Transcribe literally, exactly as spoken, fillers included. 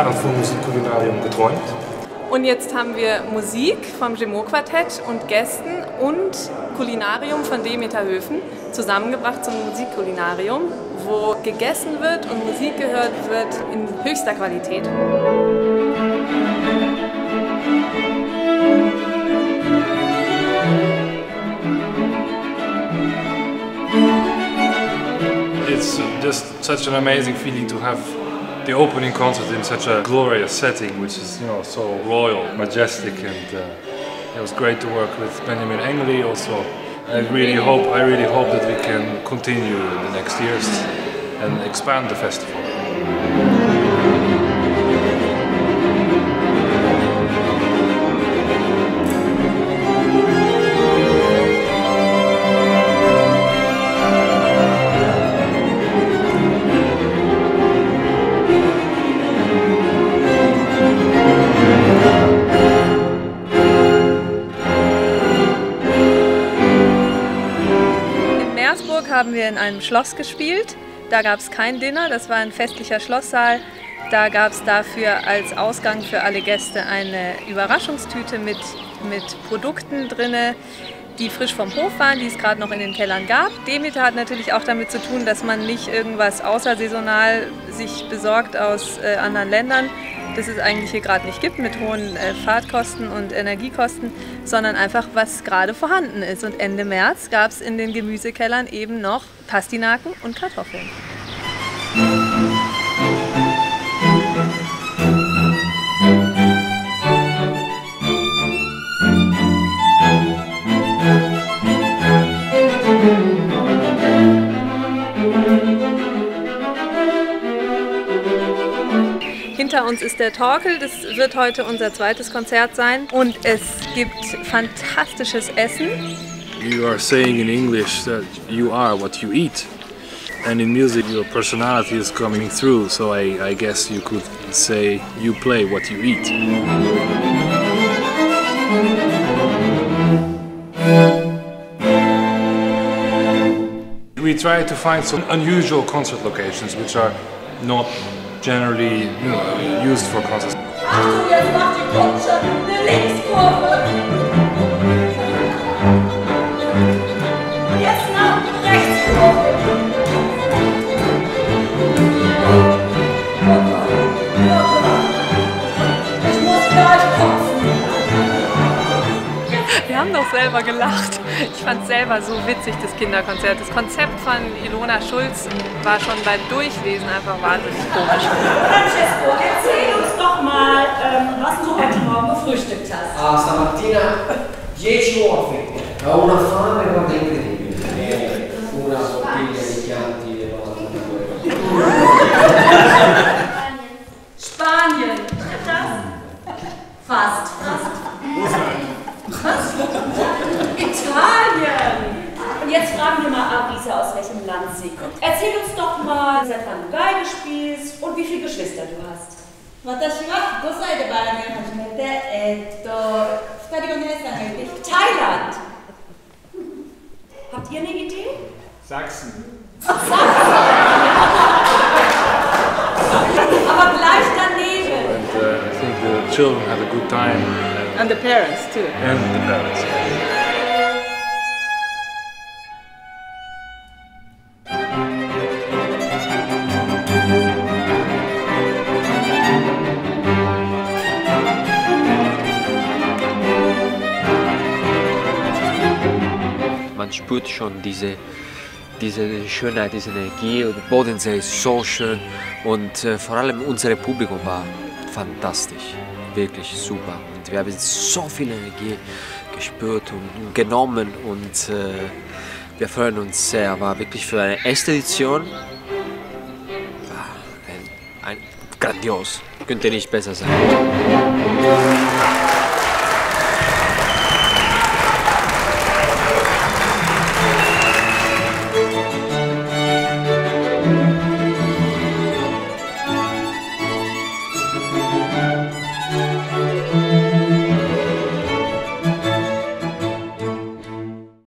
Jahren vom Musikkulinarium geträumt. Und jetzt haben wir Musik vom Gémeaux-Quartett und Gästen und Kulinarium von Demeter Höfen zusammengebracht zum Musikkulinarium, wo gegessen wird und Musik gehört wird in höchster Qualität. It's just such an amazing feeling to have the opening concert in such a glorious setting, which is, you know, so royal, majestic, and uh, it was great to work with Benjamin Engeli also. I really hope, I really hope that we can continue in the next years and expand the festival. Haben wir in einem Schloss gespielt. Da gab es kein Dinner, das war ein festlicher Schlosssaal. Da gab es dafür als Ausgang für alle Gäste eine Überraschungstüte mit, mit Produkten drin, die frisch vom Hof waren, die es gerade noch in den Kellern gab. Demeter hat natürlich auch damit zu tun, dass man nicht irgendwas außersaisonal sich besorgt aus äh, anderen Ländern, das es eigentlich hier gerade nicht gibt mit hohen äh, Fahrtkosten und Energiekosten, sondern einfach was gerade vorhanden ist. Und Ende März gab es in den Gemüsekellern eben noch Pastinaken und Kartoffeln. Hinter uns ist der Torkel, das wird heute unser zweites Konzert sein und es gibt fantastisches Essen. You are saying in English that you are what you eat, and in music your personality is coming through, so I, I guess you could say you play what you eat. We try to find some unusual concert locations which are not generally, you know, used for concerts. Achtung, jetzt macht die Kutsche eine Linkskurve. Jetzt nach Rechtskurve. Ich muss gleich kotzen. Wir haben doch selber gelacht. Ich fand es selber so witzig, das Kinderkonzert. Das Konzept von Ilona Schulz war schon beim Durchlesen einfach wahnsinnig komisch. Francesco, erzähl uns doch mal, ähm, was du heute Morgen gefrühstückt hast. Ah, stamattina dieci uova. Ho una fame guarda incredibile. Una bottiglia di Chianti e Spanien. Trifft das? Fast. Fast. Was? Italien! Und jetzt fragen wir mal Arisa, aus welchem Land sie kommt. Erzähl uns doch mal, seit wann du Geige spielst und wie viele Geschwister du hast. Thailand! Habt ihr eine Idee? Sachsen. Sachsen! Aber gleich daneben. And uh, I think the children had a good time. And, And the parents too. and the parents. Man spürt schon diese, diese Schönheit, diese Energie. Und der Bodensee ist so schön und äh, vor allem unser Publikum war fantastisch, wirklich super. Und wir haben so viel Energie gespürt und genommen und äh, wir freuen uns sehr. War wirklich für eine erste Edition war ein, ein grandios, könnte nicht besser sein.